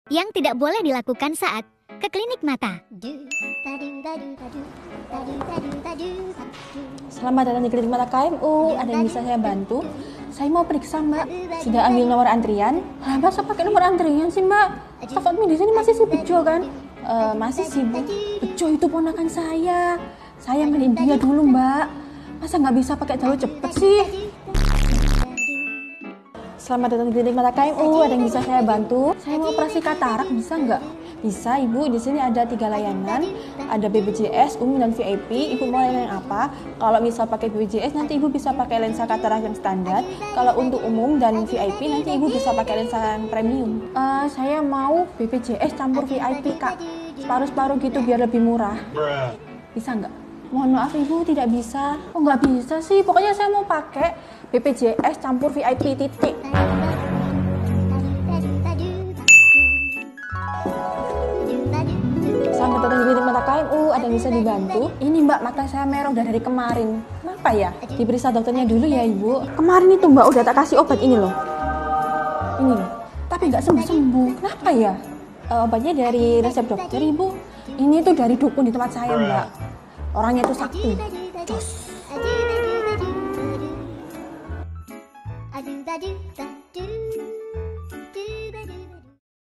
yang tidak boleh dilakukan saat ke klinik mata. Selamat datang di klinik mata KMU. Ada yang bisa saya bantu? Saya mau periksa, Mbak. Sudah ambil nomor antrian? Masa pakai nomor antrian sih, Mbak? Staf admin di sini masih si Bejo kan? Masih sibuk. Bejo itu ponakan saya. Saya mandiin dia dulu, Mbak. Masa nggak bisa pakai jalur cepet sih? Selamat datang di klinik mata KMU. Ada yang bisa saya bantu? Saya mau operasi katarak, bisa nggak? Bisa, Ibu. Di sini ada 3 layanan. Ada BPJS, umum, dan VIP. Ibu mau layanan apa? Kalau misal pakai BPJS, nanti Ibu bisa pakai lensa katarak yang standar. Kalau untuk umum dan VIP, nanti Ibu bisa pakai lensa yang premium. Saya mau BPJS campur VIP, Kak. Separuh-separuh gitu biar lebih murah. Bisa nggak? Mohon maaf, Ibu, tidak bisa. Oh, nggak bisa sih. Pokoknya saya mau pakai BPJS campur VIP titik. Selamat datang di klinik mata KMU. Ada yang bisa dibantu? Ini, Mbak, mata saya merah udah dari kemarin. Kenapa ya? Diperiksa dokternya dulu ya, Ibu. Kemarin itu, Mbak, udah tak kasih obat ini loh. Ini loh. Tapi nggak sembuh-sembuh. Kenapa ya? Obatnya dari resep dokter, Ibu. Ini tuh dari dukun di tempat saya, Mbak. Orangnya itu sakti. Jos.